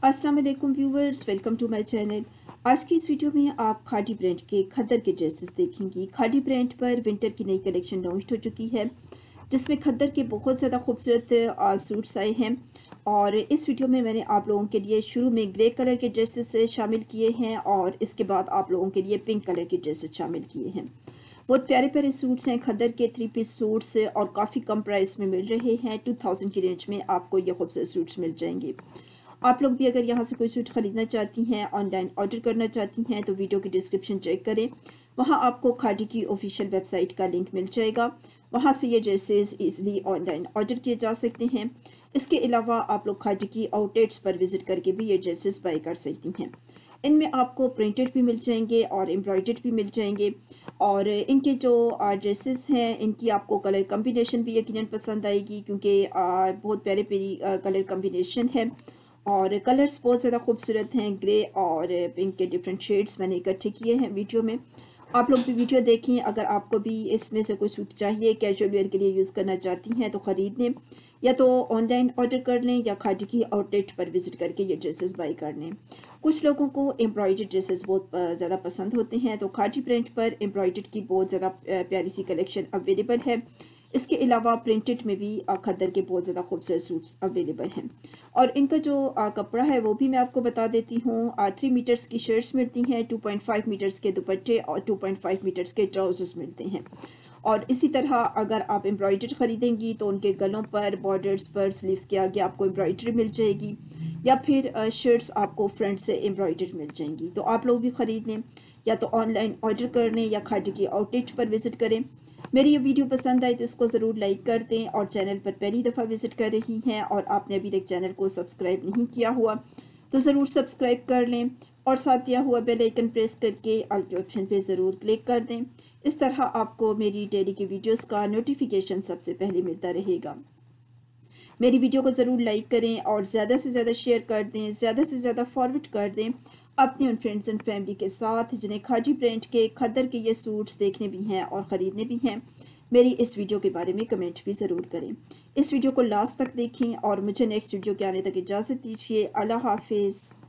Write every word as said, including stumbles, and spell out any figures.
अस्सलाम वालेकुम viewers, welcome to my channel. आज की इस वीडियो में आप खादी ब्रांड के खद्दर के ड्रेसेस देखेंगी। खादी ब्रांड पर विंटर की नई कलेक्शन लॉन्च हो चुकी है, जिसमें खद्दर के बहुत ज़्यादा खूबसूरत सूट्स आए हैं। और इस वीडियो में मैंने आप लोगों के लिए शुरू में ग्रे कलर के ड्रेसेस शामिल किए हैं और इसके बाद आप लोगों के लिए पिंक कलर के ड्रेसेस शामिल किए हैं। बहुत प्यारे प्यारे सूट्स हैं खद्दर के, थ्री पीस सूट्स और काफ़ी कम प्राइस में मिल रहे हैं। टू थाउजेंड की रेंज में आपको ये खूबसूरत सूट्स मिल जाएंगे। आप लोग भी अगर यहाँ से कोई सूट ख़रीदना चाहती हैं, ऑनलाइन ऑर्डर करना चाहती हैं, तो वीडियो की डिस्क्रिप्शन चेक करें। वहाँ आपको खादी की ऑफिशियल वेबसाइट का लिंक मिल जाएगा। वहाँ से ये ड्रेसेस इजीली ऑनलाइन ऑर्डर किए जा सकते हैं। इसके अलावा आप लोग खादी की आउटलेट्स पर विजिट करके भी ये ड्रेसेस बाय कर सकती हैं। इनमें आपको प्रिंटेड भी मिल जाएंगे और एम्ब्रॉयडर्ड भी मिल जाएंगे। और इनके जो ड्रेसेस हैं, इनकी आपको कलर कम्बिनेशन भी यकीनन पसंद आएगी, क्योंकि बहुत प्यारे प्यारी कलर कम्बिनेशन है और कलर्स बहुत ज़्यादा खूबसूरत हैं। ग्रे और पिंक के डिफरेंट शेड्स मैंने इकट्ठे किए हैं वीडियो में। आप लोग भी वीडियो देखें। अगर आपको भी इसमें से कोई सूट चाहिए, कैजुअल वेयर के लिए यूज़ करना चाहती हैं, तो ख़रीद लें, या तो ऑनलाइन ऑर्डर कर लें या खादी की आउटलेट पर विजिट करके ये ड्रेसेस बाय कर लें। कुछ लोगों को एम्ब्रॉयडर्ड ड्रेसेस बहुत ज़्यादा पसंद होते हैं, तो खादी ब्रांड पर एम्ब्रॉयडर्ड की बहुत ज़्यादा प्यारी सी कलेक्शन अवेलेबल है। इसके अलावा प्रिंटेड में भी खद्दर के बहुत ज़्यादा खूबसूरत सूट्स अवेलेबल हैं। और इनका जो कपड़ा है वो भी मैं आपको बता देती हूँ। थ्री मीटर्स की शर्ट्स मिलती हैं, टू पॉइंट फाइव मीटर्स के दुपट्टे और टू पॉइंट फाइव मीटर्स के ट्राउजर्स मिलते हैं। और इसी तरह अगर आप एम्ब्रॉयडर्ड ख़रीदेंगी तो उनके गलों पर, बॉर्डर्स पर, स्लीव्स के आगे आपको एम्ब्रॉयडरी मिल जाएगी, या फिर शर्ट्स आपको फ्रंट से एम्ब्रॉयडर्ड मिल जाएंगी। तो आप लोग भी ख़रीद लें, या तो ऑनलाइन ऑर्डर कर लें या खादी की आउटलेट पर विजिट करें। मेरी ये वीडियो पसंद आई तो इसको ज़रूर लाइक कर दें, और चैनल पर पहली दफ़ा विजिट कर रही हैं और आपने अभी तक चैनल को सब्सक्राइब नहीं किया हुआ तो ज़रूर सब्सक्राइब कर लें, और साथ दिया हुआ बेल आइकन प्रेस करके ऑल के ऑप्शन पे ज़रूर क्लिक कर दें। इस तरह आपको मेरी डेली की वीडियोस का नोटिफिकेशन सबसे पहले मिलता रहेगा। मेरी वीडियो को ज़रूर लाइक करें और ज़्यादा से ज़्यादा शेयर कर दें, ज़्यादा से ज़्यादा फॉरवर्ड कर दें अपने उन फ्रेंड्स एंड फैमिली के साथ जिन्हें खादी ब्रांड के खद्दर के ये सूट्स देखने भी हैं और ख़रीदने भी हैं। मेरी इस वीडियो के बारे में कमेंट भी ज़रूर करें। इस वीडियो को लास्ट तक देखें और मुझे नेक्स्ट वीडियो के आने तक इजाज़त दीजिए। अल्लाह हाफिज़।